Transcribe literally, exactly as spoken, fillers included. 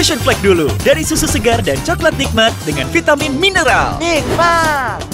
Nutrition Flag dulu. Dari susu segar dan coklat nikmat dengan vitamin mineral. Nikmat.